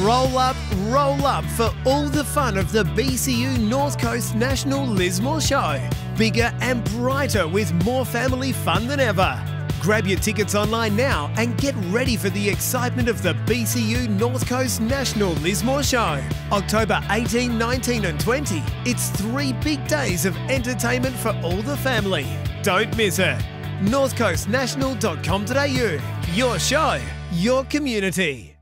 roll up for all the fun of the BCU North Coast National Lismore Show. Bigger and brighter with more family fun than ever. Grab your tickets online now and get ready for the excitement of the BCU North Coast National Lismore Show. October 18, 19 and 20. It's 3 big days of entertainment for all the family. Don't miss it. northcoastnational.com.au. Your show, your community.